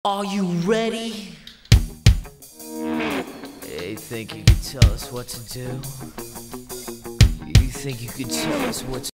Are you ready? Hey, think you could tell us what to do? You think you could tell us what to